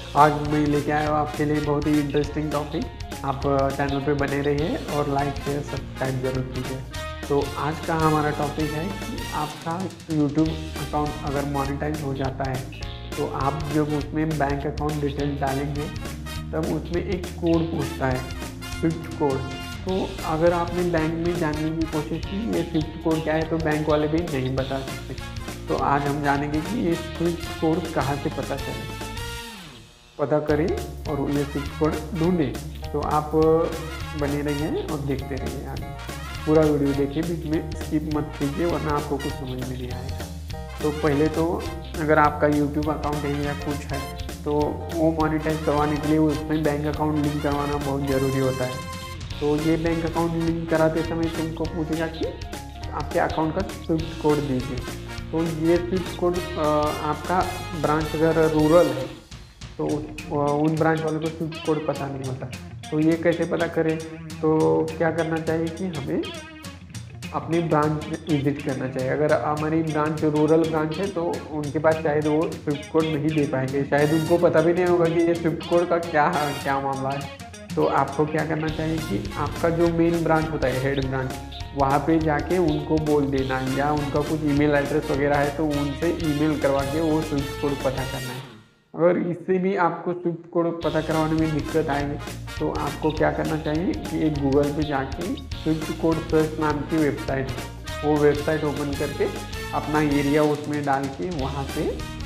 आज मैं लेके आया हूँ आपके लिए बहुत ही इंटरेस्टिंग टॉपिक। आप चैनल पे बने रहिए और लाइक शेयर सब्सक्राइब जरूर कीजिए। तो आज का हमारा टॉपिक है कि आपका यूट्यूब अकाउंट अगर मोनेटाइज हो जाता है तो आप जब उसमें बैंक अकाउंट डिटेल डालेंगे तब उसमें एक कोड पूछता है, स्विफ्ट कोड। तो अगर आपने बैंक में जानने की कोशिश की ये स्विफ्ट कोड क्या है तो बैंक वाले भी नहीं बता सकते। तो आज हम जानेंगे कि ये स्विफ्ट कोड कहाँ से पता पता करें और ये स्विफ्ट कोड ढूंढें। तो आप बने रहिए और देखते रहिए, आगे पूरा वीडियो देखिए, बीच में स्किप मत कीजिए वरना आपको कुछ समझ में नहीं आएगा। तो पहले तो अगर आपका यूट्यूब अकाउंट है या कुछ है तो वो मोनेटाइज करवाने के लिए उसमें बैंक अकाउंट लिंक करवाना बहुत ज़रूरी होता है। तो ये बैंक अकाउंट लिंक कराते समय तुमको पूछेगा कि आपके अकाउंट का स्विफ्ट कोड दीजिए। तो ये स्विफ्ट कोड आपका ब्रांच अगर रूरल है तो उन ब्रांच वालों को स्विफ्ट कोड पता नहीं होता। तो ये कैसे पता करें? तो क्या करना चाहिए कि हमें अपनी ब्रांच विजिट करना चाहिए। अगर हमारी ब्रांच रूरल ब्रांच है तो उनके पास शायद वो स्विफ्ट कोड नहीं दे पाएंगे, शायद उनको पता भी नहीं होगा कि ये स्विफ्ट कोड का क्या मामला है। तो आपको क्या करना चाहिए कि आपका जो मेन ब्रांच होता है, हेड ब्रांच, वहाँ पे जाके उनको बोल देना, या उनका कुछ ईमेल एड्रेस वगैरह है तो उनसे ईमेल करवा के वो स्विफ्ट कोड पता करना है। अगर इससे भी आपको स्विफ्ट कोड पता करवाने में दिक्कत आएगी तो आपको क्या करना चाहिए कि एक गूगल पे जाके स्विफ्ट कोड सर्च नाम की वेबसाइट है, वो वेबसाइट ओपन करके अपना एरिया उसमें डाल के वहाँ पे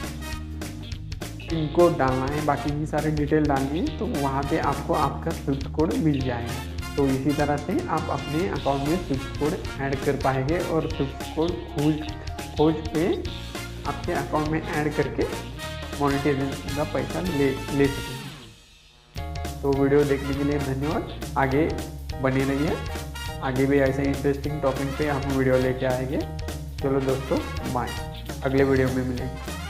पिन कोड डालना है, बाकी की सारे डिटेल डालनी है, तो वहाँ पे आपको आपका स्विफ्ट कोड मिल जाएगा। तो इसी तरह से आप अपने अकाउंट में स्विफ्ट कोड ऐड कर पाएंगे और स्विफ्ट कोड खोज के आपके अकाउंट में ऐड करके मोनेटाइजेशन का पैसा ले सकेंगे। तो वीडियो देखने के लिए धन्यवाद। आगे बने रहिए, आगे भी ऐसे इंटरेस्टिंग टॉपिक पे हम वीडियो लेके आएंगे। चलो दोस्तों, बाय, अगले वीडियो में मिलेंगे।